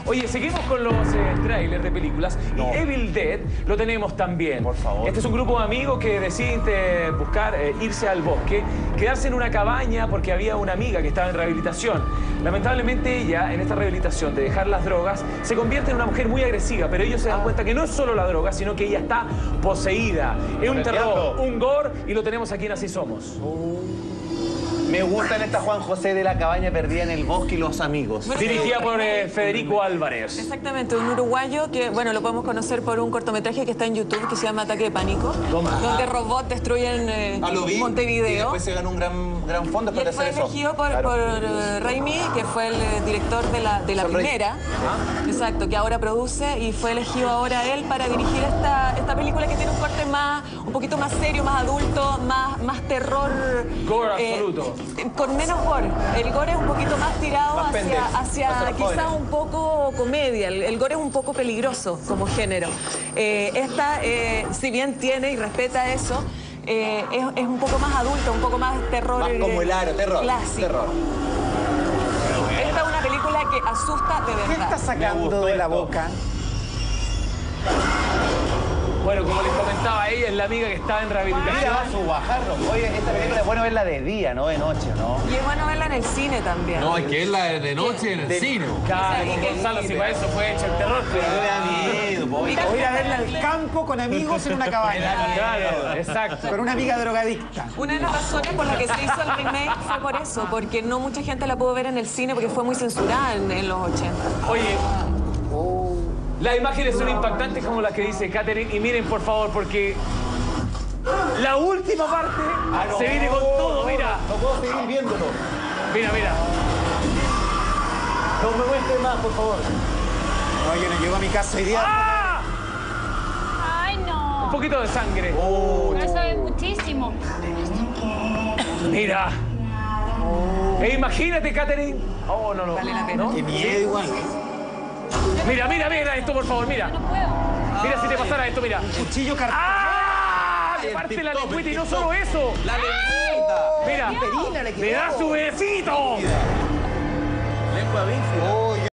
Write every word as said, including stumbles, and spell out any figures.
Oye, seguimos con los eh, trailers de películas. No. Y Evil Dead lo tenemos también. Por favor. Este es un grupo de amigos que deciden eh, buscar eh, irse al bosque, quedarse en una cabaña porque había una amiga que estaba en rehabilitación. Lamentablemente ella, en esta rehabilitación de dejar las drogas, se convierte en una mujer muy agresiva, pero ellos se dan cuenta que no es solo la droga, sino que ella está poseída. Es un terror, un gore, y lo tenemos aquí en Así Somos. Me gustan esta Juan José de la cabaña perdida en el bosque y los amigos. Bueno, Dirigida por eh, Federico Álvarez. Exactamente, un uruguayo que, bueno, lo podemos conocer por un cortometraje que está en YouTube que se llama Ataque de Pánico, Toma. donde robots destruyen eh, Ah, lo vi. Y Montevideo. después se ganó un gran, gran fondo Y después de él fue hacer eso. elegido por, Claro. por eh, Raimi, que fue el eh, director de la, de la Son Raimi. primera, exacto, que ahora produce, y fue elegido ahora él para dirigir esta, esta película que tiene un corte más, un poquito más serio, más adulto, más, más terror. Gore absoluto. Eh, con menos gore. El gore es un poquito más tirado Más hacia, pendejo, hacia hacia los quizás jóvenes. un poco comedia. El, el gore es un poco peligroso como género. Eh, esta, eh, si bien tiene y respeta eso, eh, es, es un poco más adulto, un poco más terror. Más como el aro, terror. Clásico. Terror. Esta es una película que asusta de ¿Qué verdad. está sacando gustó de la esto. boca? Bueno, como les comentaba, ella es la amiga que estaba en Mira, rehabilitación. va su guajarro. Oye, esta película es bueno verla de día, no de noche, ¿no? Y es bueno verla en el cine también. No, es que es la de, de noche en el De- cine. Claro, Sí, que- Gonzalo, si para eso fue hecho el terror, pero... No me da miedo, po. Mira, Voy a ir a verla al campo con amigos en una cabaña. Claro, exacto. Con una amiga drogadicta. Una de las razones por las que se hizo el remake fue por eso, porque no mucha gente la pudo ver en el cine porque fue muy censurada en, en los ochenta. Oye, las imágenes son impactantes como las que dice Katherine. Y miren, por favor, porque la última parte Ah, no. se viene con todo, mira. No puedo seguir viéndolo. Mira, mira. No me muestres más, por favor. No, yo no llego a mi casa hoy día. ¡Ah! Ay, Un no. poquito de sangre. Oh. Eso es muchísimo. Mira. E imagínate, Katherine. Oh, no, no. Vale la pena. ¿No? Qué miedo igual. Mira, mira, mira esto, por favor, mira. No puedo. Mira si te pasara esto, mira. Cuchillo cartón. ¡Ah! Ay, Le el parte la TikTok, lengüita el y no TikTok. solo eso. La lengüita. Mira, Perina le le da quedó. su besito. Lengua bífida.